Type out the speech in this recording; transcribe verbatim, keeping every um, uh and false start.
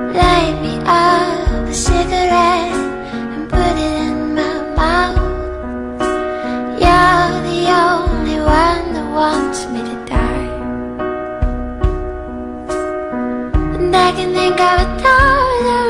Light me up a cigarette and put it in my mouth. You're the only one that wants me to die. And I can think of a thousand